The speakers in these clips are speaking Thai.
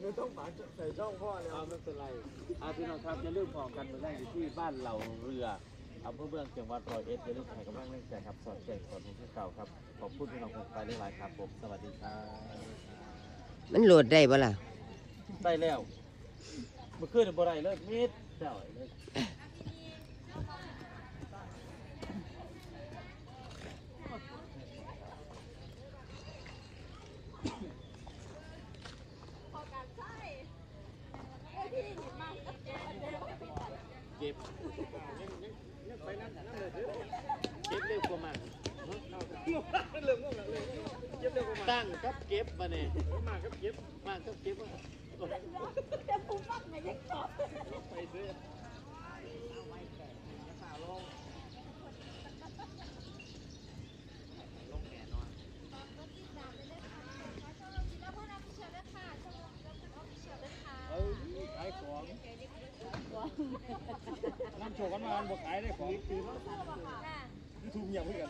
ต้องฝากใส่ช่องพ่อเลยไม่เป็นไรพี่น้องครับจะเริ่มพอกันมาได้อยู่ที่บ้านเหล่าเรืออำเภอเมืองจังหวัดร้อยเอ็ดจะเริ่มแข่งกับบ้านเล่นใจครับสอดแจงสอนผมที่เก่าครับขอบคุณพี่น้องผมไปหลายครับผมสวัสดีครับมันโหลดได้บ่ล่ะได้แล้วเมื่อคืนบ่ได้เลยมิดเจ้าเลยเก็บไปนั่นเลยเก็บเร็วกว่ามันเร็วกว่าเลยเก็บเร็วกว่ามันตั้งครับเก็บมาเนี่ยมาครับเก็บมาครับเก็บมาจะพูดฟังไงยังตอบไปซื้น้ำโชกันมาบอกขายได้ของยูทูบอย่างเพื่อน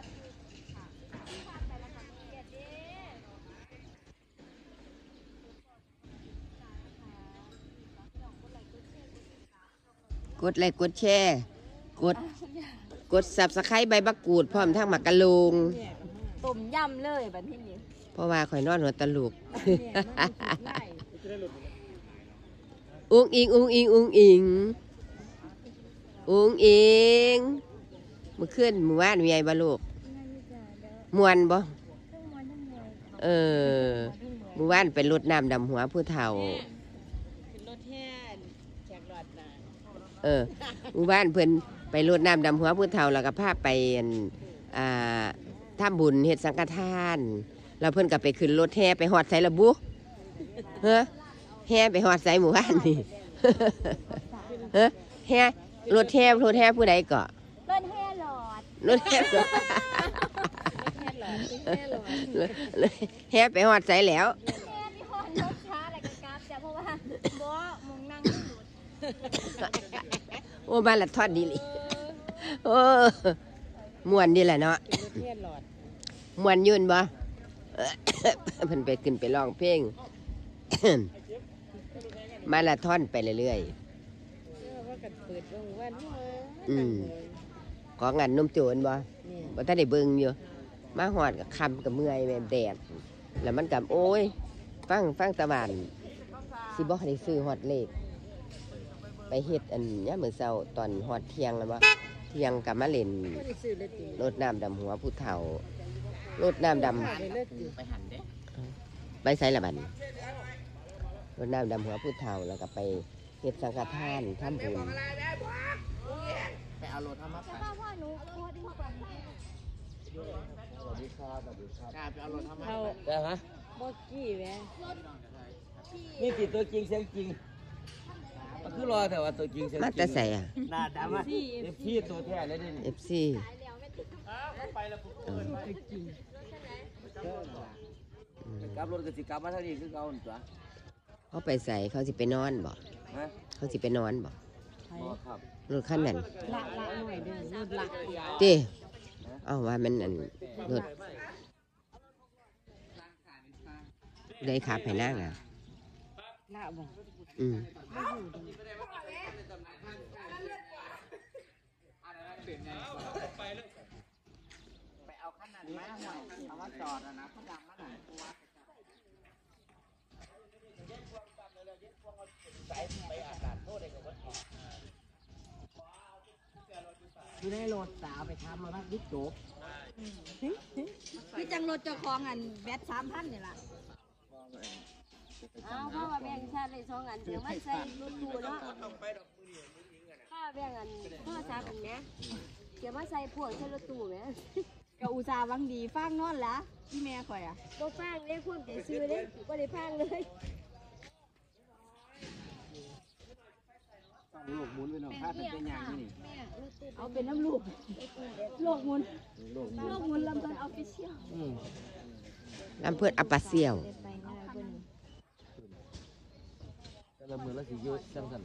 กดไลค์กดแชร์กดซับสไครต์ใบบักกูดพร้อมทั้งหมากกะลุงต้มยำเลยบัดนี้เพราะว่าข่อยนอนหัวตะลุกอุ้งอิงอุ้งอิงอุ้งอิงอุ้งอิงเมื่อคืนมื้อวานมีไอ้บ่ลูกม่วนบ่มื้อวานเป็นรดน้ำดำหัวผู้เฒ่าเป็นรถแห่แจกหลอดน่ะมื้อวานเพิ่นไปรดน้ำดำหัวผู้เฒ่าแล้วก็พาไปทำบุญเฮ็ดสังฆทานแล้วเพิ่นก็ไปขึ้นรถแห่ไปฮอดไสละบุแห่ไปฮอดไสหมู่บ้านนี่แห่รถแห่ผู้ใดก็รถแห่หลอดรถแห่หลอดแห่ไปฮอดไสแล้วแห่ที่ฮอดรถช้าแล้วก็กราฟจ้ะเพราะว่าบ่มงนั่งไม่หยุดโอ้บ้านละทอดดีลิโอ้ม่วนนี่แหละเนาะม่วนยืนบ่เพิ่นไปขึ้นไปร้องเพลงมาราธอนไปเรื่อยๆของงานนมโจรบ่ถ้าได้เบิ่งอยู่มาหอดกับคำกับเมื่อยแม่แดดแล้วมันกับโอ้ยฟังตะวันสิบ่ได้ซื้อฮอดเลขไปเฮ็ดอันนี้มื้อเช้าตอนฮอดเที่ยงแล้วบ่เที่ยงกับมาเล่นรดน้ำดำหัวผู้เฒ่ารดน้ำดำไปหันเด้ไปไสละบัดรดน้ำดำหัวผู้เฒ่าแล้วก็ไปเฮ็ดสังฆทานทำบุญไปเอารถทำมาไปพ่อหนูโคตรดีกว่าสวัสดีครับสวัสดีครับไปเอารถทำมาได้ฮะบ่กี้แม่นี่ติดตัวจริงเสียงจริงคือรอแต่ว่าตัวจริงเสียงจริงมาแต่ใส่หน้าดำอ่ะFCตัวแท้เลยนี่ FC ไปแล้วจริงกลับรถก็สิกลับมาเท่านี้คือเก่าจ้ะเขาไปใส่เขาสิไปนอนบ่เขาสิไปนอนบ่ครับรถคันนั้นละหน่อยเด้อรถละติเอาว่ามันอันรถได้ขับให้นั่งอ่ะละบ่ไปเอาขั้นนั้นมาหน่อยเอามาจอดนะเขาดำมาหน่อยอยู่ในรถสาวไปทำมาบ้างดิจบพี่จังรถเจ้าของอันแบต3,000นี่ล่ะเอาเพราะว่าแบ่งชาติได้2อันเดี๋ยวมันใส่รถตู้เนาะถ้าแบ่งอันโทรศัพท์อันเนี้ยเดี๋ยวมาใส่พวกใส่รถตู้แหมก็อุตส่าห์หวังดีฟังนอนละพี่แม่ข่อยอ่ะบ่ฟังเด้ควบใจซื้อเด้บ่ได้ฟังเลยลูกหมุนไปหน่อยพาเป็นยางนี่เอาเป็นน้ำลูกโลกหมุนลำเพิ่นออฟฟิเชียลลำเพิ่นอัปปะเซียวแต่ละมือละสิยุ่จังสั่น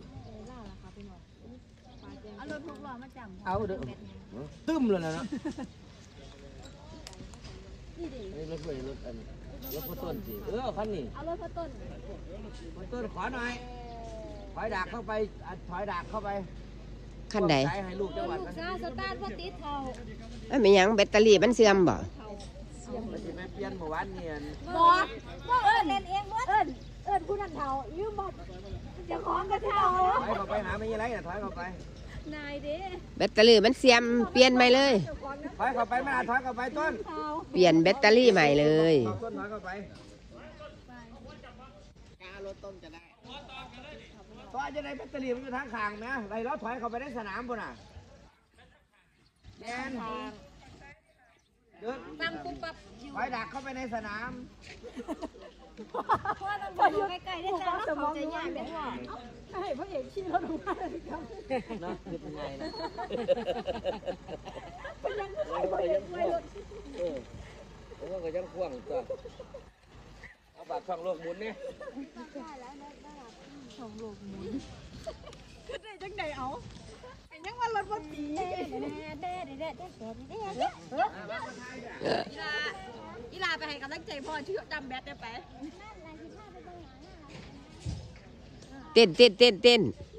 เอารถ6ล้อมาจังเอาเด้อตึ้มเลยนะนี่ดินี่รถเลยรถอันรถพ่อต้นสิคันนี้เอารถพ่อต้นพ่อต้นขอหน่อยถอยดักเข้าไปถอยดักเข้าไปขั้นใดใช้ให้ลูกจังหวัดลูกสาวสตาร์ทพ่อติดเท่ามันเป็นหยังแบตเตอรี่มันเสื่อมบ่มันจะไม่เปลี่ยนเมื่อวานเนี่ยบอกเอิญเล่นเองเอิญผู้นั้นเท่ายืมบอดจะของกระเท่าถอยเข้าไปหาไม่ยังไรน่ะถอยเข้าไปนายเด้แบตเตอรี่มันเสื่อมเปลี่ยนใหม่เลยถอยเข้าไปไม่ได้ถอยเข้าไปต้นเท่าเปลี่ยนแบตเตอรี่ใหม่เลยต้นถอยเข้าไปถอยจะได้แบตเตอรี่มันอยู่ทางข้างไหมไรแล้วถอยเข้าไปในสนามปุ่นน่ะแดนเดินตั้งปุ๊บปั๊บอยู่ถอยดักเข้าไปในสนามเพราะว่าต้องอยู่ใกล้ๆได้จ้าเขาจะยากได้ว่าให้พระเอกขี่รถลงมาเลยครับเนาะคือเป็นไงนะเป็นยังไงพระเอกด้วยรถผมว่าก็ยังควงตัวเอาปากช่องโลกหมุนเนี่ยช่องโลกหมุนได้จังไดเอาเป็นยังว่ารถบ่ตีอีลาไปให้กำลังใจพ่อชื่อจำแบตได้ไปเต้นเต้นเต้นเต้น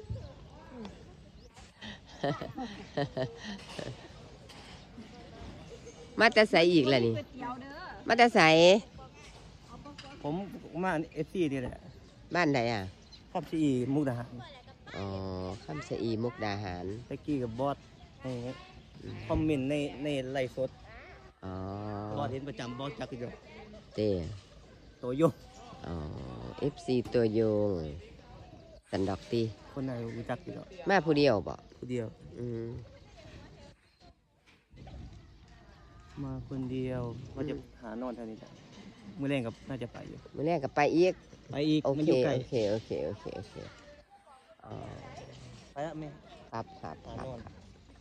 มาแต่ใสอีกแล้วนี่ก๋วยเตี๋ยวเด้อมาแต่ใสผมมาเอฟซีนี่แหละบ้านไหนอ่ะครอบซีมุกดาหารอ๋อคำสะอีมุกดาหารตะกี้กับบอสคอมเมนต์ในไลฟ์สดอ๋อบอสเห็นประจำบอสจักรยานเต้โตโยอ๋อ FC ตัวโยงสันดอกตีคนไหนรู้จักอยู่แล้วมาผู้เดียวบ่คนเดียวอืมมาคนเดียวว่าจะหานอนเท่านี้จ้ะมื่อแรงกับน่าจะไปอยู่มื้อแรกก็ไปอีกไปอีกโอมันเคอยู่ไกลโอเคโอเคโอเคโอเคอ๋อไปละแม่ครับครับคหารับนอนครับ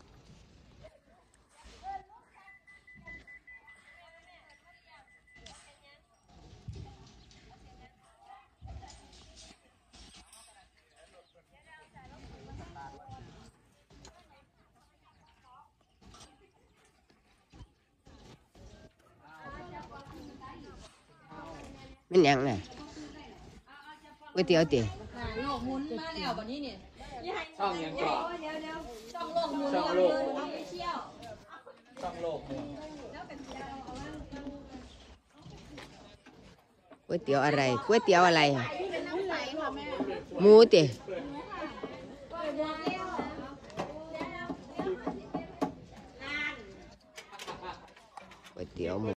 มันหยังน่ะก๋วยเตี๋ยวติโลกหมุนมาแล้ววันนี้เนี่ยช่องยังก่อช่องโลกหมุนช่องโลกเอาไปเที่ยวช่องโลกก๋วยเตี๋ยวอะไรก๋วยเตี๋ยวอะไรหมูติก๋วยเตี๋ยวหมู